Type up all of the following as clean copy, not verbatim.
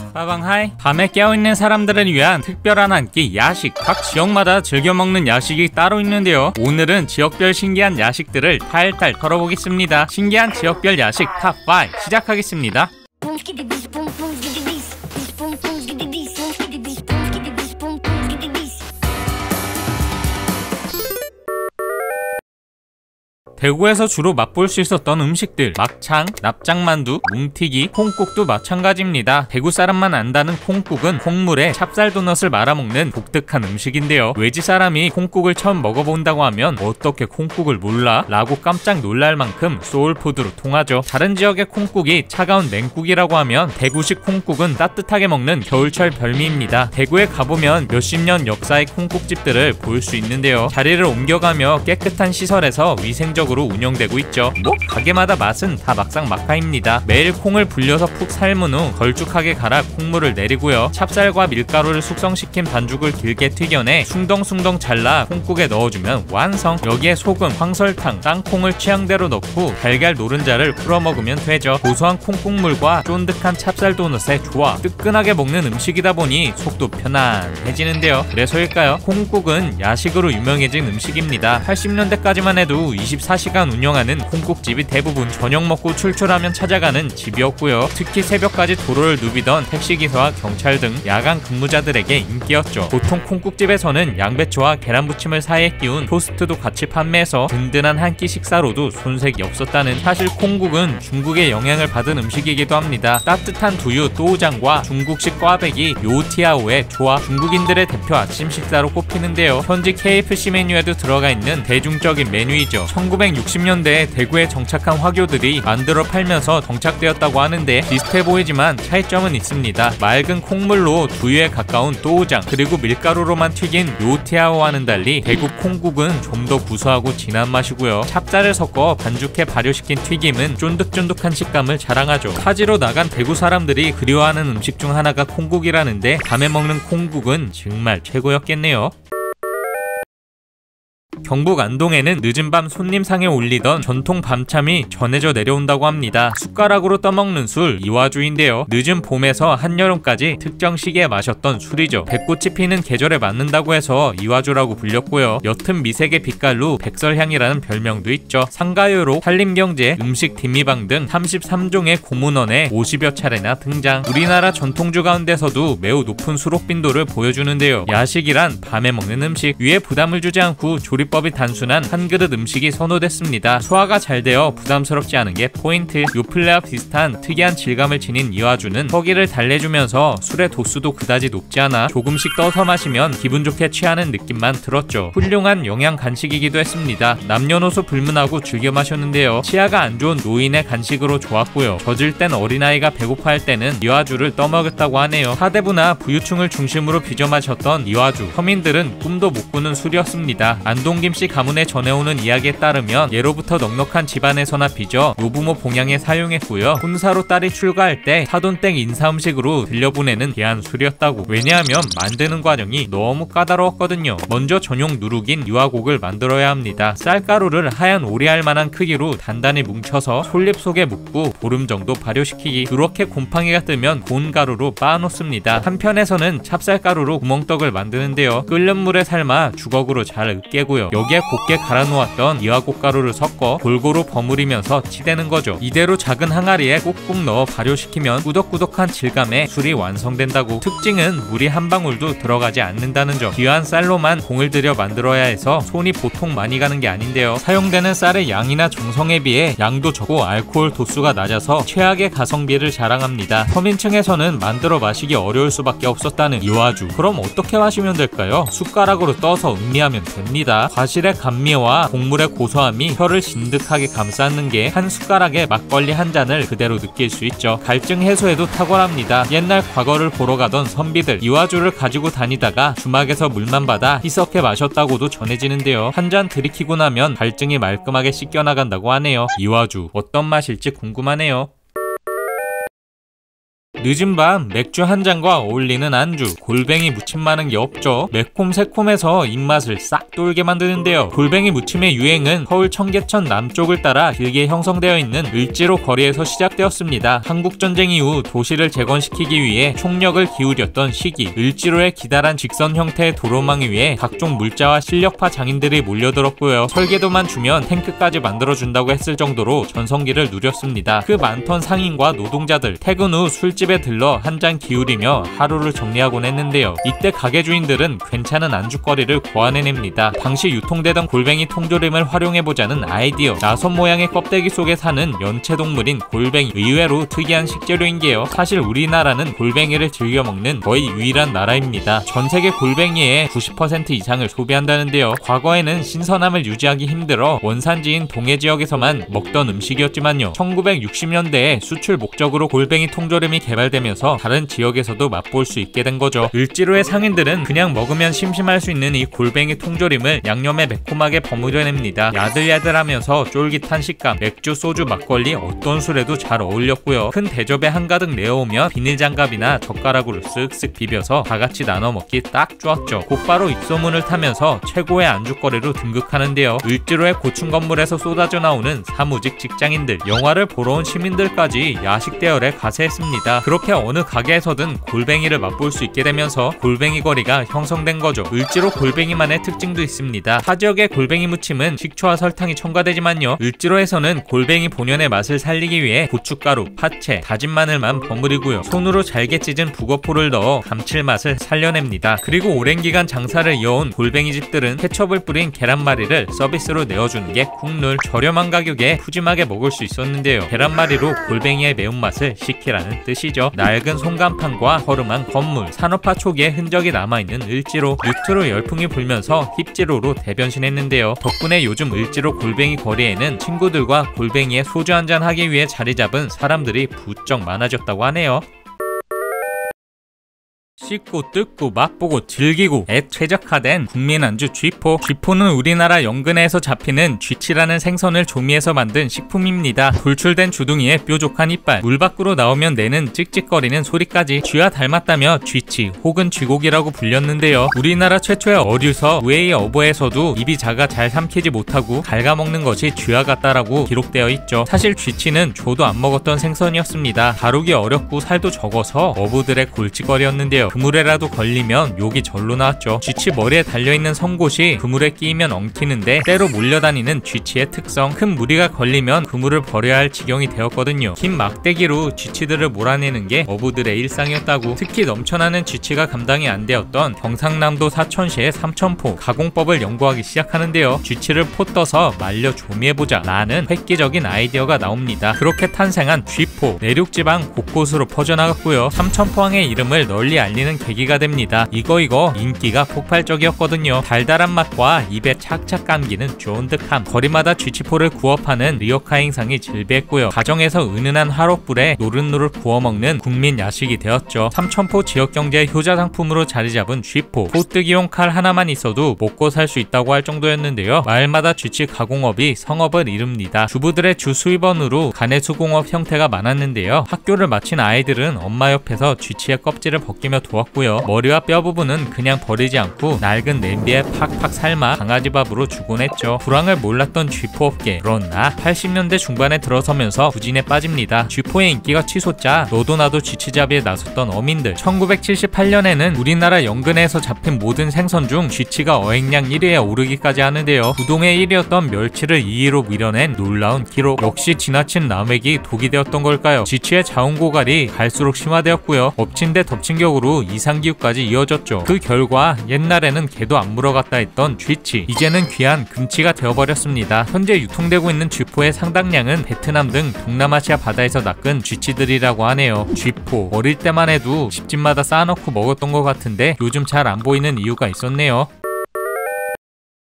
빠방하이. 밤에 깨어있는 사람들을 위한 특별한 한 끼 야식. 각 지역마다 즐겨 먹는 야식이 따로 있는데요. 오늘은 지역별 신기한 야식들을 탈탈 털어보겠습니다. 신기한 지역별 야식 탑5 시작하겠습니다. 대구에서 주로 맛볼 수 있었던 음식들, 막창, 납작만두, 뭉티기, 콩국도 마찬가지입니다. 대구 사람만 안다는 콩국은 콩물에 찹쌀도넛을 말아먹는 독특한 음식인데요. 외지 사람이 콩국을 처음 먹어본다고 하면 어떻게 콩국을 몰라? 라고 깜짝 놀랄 만큼 소울푸드로 통하죠. 다른 지역의 콩국이 차가운 냉국이라고 하면 대구식 콩국은 따뜻하게 먹는 겨울철 별미입니다. 대구에 가보면 몇십 년 역사의 콩국집들을 볼 수 있는데요. 자리를 옮겨가며 깨끗한 시설에서 위생적으로 운영되고 있죠. 가게마다 맛은 다 막상막하입니다. 매일 콩을 불려서 푹 삶은 후 걸쭉하게 갈아 콩물을 내리고요. 찹쌀과 밀가루를 숙성시킨 반죽을 길게 튀겨내 숭덩숭덩 잘라 콩국에 넣어주면 완성. 여기에 소금, 황설탕, 땅콩을 취향대로 넣고 달걀 노른자를 풀어 먹으면 되죠. 고소한 콩국물과 쫀득한 찹쌀 도넛의 조합. 뜨끈하게 먹는 음식이다 보니 속도 편안해지는데요. 그래서일까요? 콩국은 야식으로 유명해진 음식입니다. 80년대까지만 해도 24시간 운영하는 콩국집이 대부분 저녁 먹고 출출하면 찾아가는 집이었고요. 특히 새벽까지 도로를 누비던 택시기사와 경찰 등 야간 근무자들에게 인기였죠. 보통 콩국집에서는 양배추와 계란부침을 사이에 끼운 토스트도 같이 판매해서 든든한 한 끼 식사로도 손색이 없었다는 사실. 콩국은 중국의 영향을 받은 음식이기도 합니다. 따뜻한 두유, 또우장과 중국식 꽈배기, 요티아오의 조합, 중국인들의 대표 아침 식사로 꼽히는데요. 현지 KFC 메뉴에도 들어가 있는 대중적인 메뉴이죠. 1960년대에 대구에 정착한 화교들이 만들어 팔면서 정착되었다고 하는데 비슷해 보이지만 차이점은 있습니다. 맑은 콩물로 두유에 가까운 또우장, 그리고 밀가루로만 튀긴 요티아오와는 달리 대구 콩국은 좀 더 구수하고 진한 맛이고요. 찹쌀을 섞어 반죽해 발효시킨 튀김은 쫀득쫀득한 식감을 자랑하죠. 타지로 나간 대구 사람들이 그리워하는 음식 중 하나가 콩국이라는데 밤에 먹는 콩국은 정말 최고였겠네요. 경북 안동에는 늦은 밤 손님상에 올리던 전통 밤참이 전해져 내려온다고 합니다. 숟가락으로 떠먹는 술, 이화주인데요. 늦은 봄에서 한여름까지 특정 시기에 마셨던 술이죠. 백꽃이 피는 계절에 맞는다고 해서 이화주라고 불렸고요. 옅은 미색의 빛깔로 백설향이라는 별명도 있죠. 상가요로, 한림경제, 음식 뒷미방 등 33종의 고문원에 50여 차례나 등장. 우리나라 전통주 가운데서도 매우 높은 수록 빈도를 보여주는데요. 야식이란 밤에 먹는 음식, 위에 부담을 주지 않고 조리법이 단순한 한 그릇 음식이 선호됐습니다. 소화가 잘 되어 부담스럽지 않은 게 포인트. 요플레와 비슷한 특이한 질감을 지닌 이화주는 허기를 달래주면서 술의 도수도 그다지 높지 않아 조금씩 떠서 마시면 기분 좋게 취하는 느낌만 들었죠. 훌륭한 영양 간식이기도 했습니다. 남녀노소 불문하고 즐겨 마셨는데요. 치아가 안 좋은 노인의 간식으로 좋았고요. 젖을 땐 어린아이가 배고파할 때는 이화주를 떠먹였다고 하네요. 사대부나 부유층을 중심으로 빚어 마셨던 이화주, 서민들은 꿈도 못 꾸는 술이었습니다. 안동김씨 가문에 전해오는 이야기에 따르면 예로부터 넉넉한 집안에서나 빚어 노부모 봉양에 사용했고요. 혼사로 딸이 출가할 때 사돈댁 인사음식으로 들려보내는 귀한 술이었다고. 왜냐하면 만드는 과정이 너무 까다로웠거든요. 먼저 전용 누룩인 유화곡을 만들어야 합니다. 쌀가루를 하얀 오리알 만한 크기로 단단히 뭉쳐서 솔잎 속에 묻고 보름 정도 발효시키기. 그렇게 곰팡이가 뜨면 고운 가루로 빻아놓습니다. 한편에서는 찹쌀가루로 구멍떡을 만드는데요. 끓는 물에 삶아 주걱으로 잘 으깨고요. 여기에 곱게 갈아 놓았던 이화곡가루를 섞어 골고루 버무리면서 치대는 거죠. 이대로 작은 항아리에 꾹꾹 넣어 발효시키면 꾸덕꾸덕한 질감의 술이 완성된다고. 특징은 물이 한 방울도 들어가지 않는다는 점. 귀한 쌀로만 공을 들여 만들어야 해서 손이 보통 많이 가는 게 아닌데요. 사용되는 쌀의 양이나 정성에 비해 양도 적고 알코올 도수가 낮아서 최악의 가성비를 자랑합니다. 서민층에서는 만들어 마시기 어려울 수밖에 없었다는 이화주. 그럼 어떻게 마시면 될까요? 숟가락으로 떠서 음미하면 됩니다. 과실의 감미와 곡물의 고소함이 혀를 진득하게 감싸는 게 한 숟가락에 막걸리 한 잔을 그대로 느낄 수 있죠. 갈증 해소에도 탁월합니다. 옛날 과거를 보러 가던 선비들, 이화주를 가지고 다니다가 주막에서 물만 받아 희석해 마셨다고도 전해지는데요. 한 잔 들이키고 나면 갈증이 말끔하게 씻겨나간다고 하네요. 이화주 어떤 맛일지 궁금하네요. 늦은 밤 맥주 한 잔과 어울리는 안주, 골뱅이 무침 많은 게 없죠. 매콤 새콤해서 입맛을 싹 돌게 만드는데요. 골뱅이 무침의 유행은 서울 청계천 남쪽을 따라 길게 형성되어 있는 을지로 거리에서 시작되었습니다. 한국전쟁 이후 도시를 재건시키기 위해 총력을 기울였던 시기, 을지로의 기다란 직선 형태의 도로망 위에 각종 물자와 실력파 장인들이 몰려들었고요. 설계도만 주면 탱크까지 만들어준다고 했을 정도로 전성기를 누렸습니다. 그 많던 상인과 노동자들, 퇴근 후 술집에 들러 한 잔 기울이며 하루를 정리하곤 했는데요. 이때 가게 주인들은 괜찮은 안주거리를 고안해냅니다. 당시 유통되던 골뱅이 통조림을 활용해보자는 아이디어. 나선 모양의 껍데기 속에 사는 연체동물인 골뱅이, 의외로 특이한 식재료인게요. 사실 우리나라는 골뱅이를 즐겨 먹는 거의 유일한 나라입니다. 전세계 골뱅이의 90% 이상을 소비한다는데요. 과거에는 신선함을 유지하기 힘들어 원산지인 동해 지역에서만 먹던 음식이었지만요. 1960년대에 수출 목적으로 골뱅이 통조림이 개발되면서 다른 지역에서도 맛볼 수 있게 된 거죠. 을지로의 상인들은 그냥 먹으면 심심할 수 있는 이 골뱅이 통조림을 양념에 매콤하게 버무려냅니다. 야들야들하면서 쫄깃한 식감, 맥주, 소주, 막걸리 어떤 술에도 잘 어울렸고요. 큰 대접에 한가득 내어오면 비닐장갑이나 젓가락으로 쓱쓱 비벼서 다같이 나눠 먹기 딱 좋았죠. 곧바로 입소문을 타면서 최고의 안주거리로 등극하는데요. 을지로의 고층 건물에서 쏟아져 나오는 사무직 직장인들, 영화를 보러 온 시민들까지 야식 대열에 가세했습니다. 그렇게 어느 가게에서든 골뱅이를 맛볼 수 있게 되면서 골뱅이 거리가 형성된 거죠. 을지로 골뱅이만의 특징도 있습니다. 타 지역의 골뱅이 무침은 식초와 설탕이 첨가되지만요. 을지로에서는 골뱅이 본연의 맛을 살리기 위해 고춧가루, 파채, 다진 마늘만 버무리고요. 손으로 잘게 찢은 북어포를 넣어 감칠맛을 살려냅니다. 그리고 오랜 기간 장사를 이어온 골뱅이 집들은 케첩을 뿌린 계란말이를 서비스로 내어주는 게 국룰. 저렴한 가격에 푸짐하게 먹을 수 있었는데요. 계란말이로 골뱅이의 매운맛을 식히라는 뜻이죠. 낡은 송간판과 허름한 건물, 산업화 초기의 흔적이 남아있는 을지로. 뉴트로 열풍이 불면서 힙지로로 대변신했는데요. 덕분에 요즘 을지로 골뱅이 거리에는 친구들과 골뱅이에 소주 한잔 하기 위해 자리 잡은 사람들이 부쩍 많아졌다고 하네요. 씻고 뜯고 맛보고 즐기고 앱 최적화된 국민 안주 쥐포. 쥐포는 우리나라 연근해에서 잡히는 쥐치라는 생선을 조미해서 만든 식품입니다. 돌출된 주둥이에 뾰족한 이빨, 물 밖으로 나오면 내는 찍찍거리는 소리까지 쥐와 닮았다며 쥐치 혹은 쥐고기라고 불렸는데요. 우리나라 최초의 어류서 웨이 어버에서도 입이 작아 잘 삼키지 못하고 갉아먹는 것이 쥐와 같다라고 기록되어 있죠. 사실 쥐치는 저도 안 먹었던 생선이었습니다. 다루기 어렵고 살도 적어서 어부들의 골칫거리였는데요. 그물에라도 걸리면 욕이 절로 나왔죠. 쥐치 머리에 달려있는 송곳이 그물에 끼이면 엉키는데 때로 몰려다니는 쥐치의 특성. 큰 무리가 걸리면 그물을 버려야 할 지경이 되었거든요. 긴 막대기로 쥐치들을 몰아내는 게 어부들의 일상이었다고. 특히 넘쳐나는 쥐치가 감당이 안 되었던 경상남도 사천시의 삼천포. 가공법을 연구하기 시작하는데요. 쥐치를 포 떠서 말려 조미해보자 라는 획기적인 아이디어가 나옵니다. 그렇게 탄생한 쥐포. 내륙지방 곳곳으로 퍼져나갔고요. 삼천포항의 이름을 널리 알리는 계기가 됩니다. 이거 인기가 폭발적이었거든요. 달달한 맛과 입에 착착 감기는 쫀득함. 거리마다 쥐치포를 구워 파는 리어카 행상이 즐비했고요. 가정에서 은은한 화롯불에 노릇노릇 구워 먹는 국민 야식이 되었죠. 삼천포 지역경제의 효자 상품으로 자리 잡은 쥐포. 포뜨기용 칼 하나만 있어도 먹고 살 수 있다고 할 정도였는데요. 마을마다 쥐치 가공업이 성업을 이룹니다. 주부들의 주 수입원으로 가내수공업 형태가 많았는데요. 학교를 마친 아이들은 엄마 옆에서 쥐치의 껍질을 벗기며 도왔고요. 머리와 뼈 부분은 그냥 버리지 않고 낡은 냄비에 팍팍 삶아 강아지밥으로 주곤 했죠. 불황을 몰랐던 쥐포업계. 그러나 80년대 중반에 들어서면서 부진에 빠집니다. 쥐포의 인기가 치솟자 너도 나도 쥐치잡이에 나섰던 어민들. 1978년에는 우리나라 연근해에서 잡힌 모든 생선 중 쥐치가 어획량 1위에 오르기까지 하는데요. 부동의 1위였던 멸치를 2위로 밀어낸 놀라운 기록. 역시 지나친 남획이 독이 되었던 걸까요? 쥐치의 자원고갈이 갈수록 심화되었고요. 엎친 데 덮친 격으로 이상기후까지 이어졌죠. 그 결과 옛날에는 개도 안 물어갔다 했던 쥐치, 이제는 귀한 금치가 되어버렸습니다. 현재 유통되고 있는 쥐포의 상당량은 베트남 등 동남아시아 바다에서 낚은 쥐치들이라고 하네요. 쥐포, 어릴 때만 해도 집집마다 쌓아놓고 먹었던 것 같은데 요즘 잘 안 보이는 이유가 있었네요.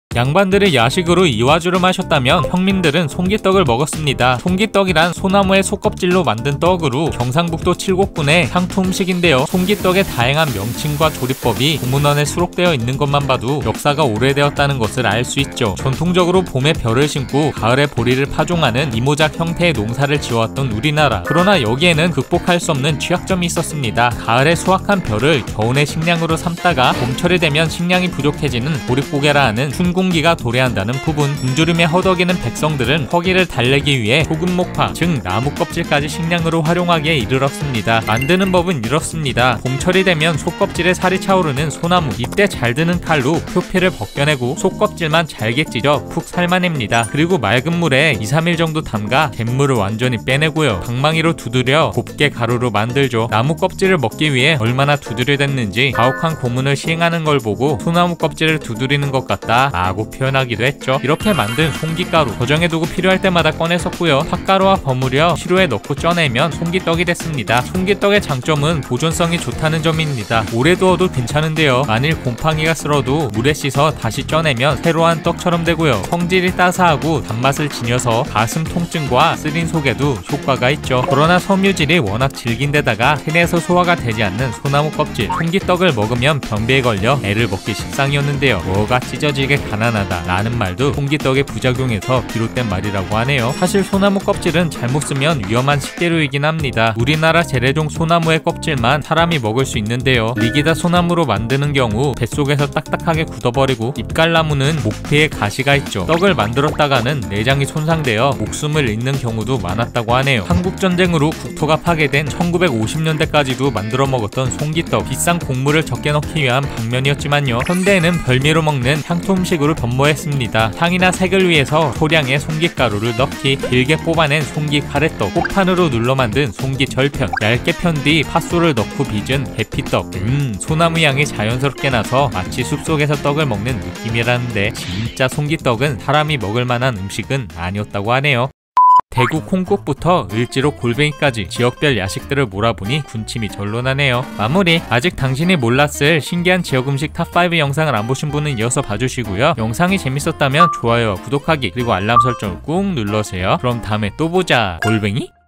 양반들이 야식으로 이와주를 마셨다면 평민들은 송기떡을 먹었습니다. 송기떡이란 소나무의 속껍질로 만든 떡으로 경상북도 칠곡군의 향토 음식인데요. 송기떡의 다양한 명칭과 조리법이 공문원에 수록되어 있는 것만 봐도 역사가 오래되었다는 것을 알 수 있죠. 전통적으로 봄에 벼를 심고 가을에 보리를 파종하는 이모작 형태의 농사를 지어왔던 우리나라. 그러나 여기에는 극복할 수 없는 취약점이 있었습니다. 가을에 수확한 벼를 겨우내 식량으로 삼다가 봄철이 되면 식량이 부족해지는 보릿고개라 하는 춘궁기가 도래한다는 부분. 굶주림에 허덕이는 백성들은 허기를 달래기 위해 소금 목화, 즉 나무 껍질까지 식량으로 활용하기에 이르렀습니다. 만드는 법은 이렇습니다. 봄철이 되면 속껍질에 살이 차오르는 소나무, 이때 잘 드는 칼로 표피를 벗겨내고 속껍질만 잘게 찢어 푹 삶아냅니다. 그리고 맑은 물에 2-3일 정도 담가 갯물을 완전히 빼내고요. 방망이로 두드려 곱게 가루로 만들죠. 나무 껍질을 먹기 위해 얼마나 두드려댔는지 가혹한 고문을 시행하는 걸 보고 소나무 껍질을 두드리는 것 같다 라고 표현하기도 했죠. 이렇게 만든 송기가루 저장해두고 필요할 때마다 꺼냈었고요. 팥가루와 버무려 시루에 넣고 쪄내면 송기떡이 됐습니다. 송기떡의 장점은 보존성이 좋다는 점입니다. 오래 두어도 괜찮은데요. 만일 곰팡이가 쓸어도 물에 씻어 다시 쪄내면 새로운 떡처럼 되고요. 성질이 따스하고 단맛을 지녀서 가슴 통증과 쓰린 속에도 효과가 있죠. 그러나 섬유질이 워낙 질긴 데다가 흔해서 소화가 되지 않는 소나무 껍질, 송기떡을 먹으면 변비에 걸려 애를 먹기 십상이었는데요. 뭐가 찢어지게 가난하다 라는 말도 송기떡의 부작용에서 비롯된 말이라고 하네요. 사실 소나무 껍질은 잘못 쓰면 위험한 식재료이긴 합니다. 우리나라 재래종 소나무의 껍질만 사람이 먹을 수 있는데요. 리기다 소나무로 만드는 경우 뱃속에서 딱딱하게 굳어버리고 잎갈나무는 목피에 가시가 있죠. 떡을 만들었다가는 내장이 손상되어 목숨을 잃는 경우도 많았다고 하네요. 한국전쟁으로 국토가 파괴된 1950년대까지도 만들어 먹었던 송기떡, 비싼 곡물을 적게 넣기 위한 방면이었지만요. 현대에는 별미로 먹는 향토 음식으로 변모했습니다. 향이나 색을 위해서 소량의 송기가루를 넣기, 길게 뽑아낸 송기 가래떡, 폭판으로 눌러 만든 송기 절편, 얇게 편 뒤 팥소를 넣고 빚은 계피떡. 소나무 향이 자연스럽게 나서 마치 숲속에서 떡을 먹는 느낌이라는데 진짜 송기떡은 사람이 먹을 만한 음식은 아니었다고 하네요. 대구 콩국부터 을지로 골뱅이까지 지역별 야식들을 몰아보니 군침이 절로 나네요. 마무리. 아직 당신이 몰랐을 신기한 지역 음식 탑5 영상을 안 보신 분은 이어서 봐주시고요. 영상이 재밌었다면 좋아요와 구독하기 그리고 알람 설정을 꾹 눌러주세요. 그럼 다음에 또 보자. 골뱅이?